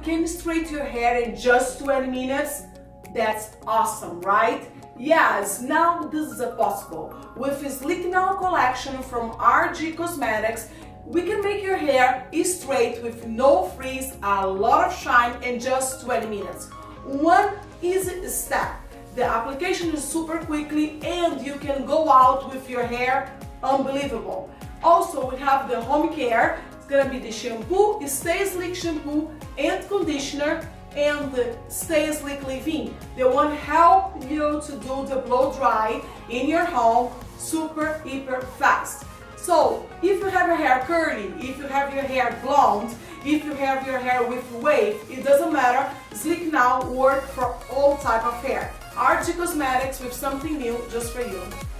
can straighten your hair in just 20 minutes? That's awesome, right? Yes, now this is possible. With the Sleek Now collection from RG Cosmetics, we can make your hair straight with no frizz, a lot of shine in just 20 minutes. One easy step. The application is super quickly and you can go out with your hair unbelievable. Also, we have the home care. It's gonna be the shampoo, Stay Sleek shampoo and conditioner, and the Stay Sleek leave-in. They want to help you to do the blow dry in your home super, hyper fast. So, if you have your hair curly, if you have your hair blonde, if you have your hair with wave, it doesn't matter. Sleek Now works for all type of hair. RG Cosmetics with something new just for you.